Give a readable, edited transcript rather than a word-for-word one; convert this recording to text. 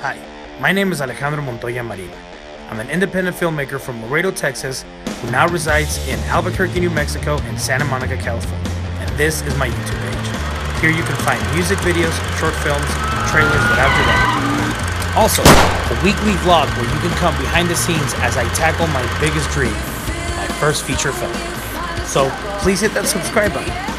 Hi, my name is Alejandro Montoya Marin. I'm an independent filmmaker from Laredo, Texas, who now resides in Albuquerque, New Mexico, and Santa Monica, California. And this is my YouTube page. Here you can find music videos, short films, trailers without delay. Also, a weekly vlog where you can come behind the scenes as I tackle my biggest dream, my first feature film. So please hit that subscribe button.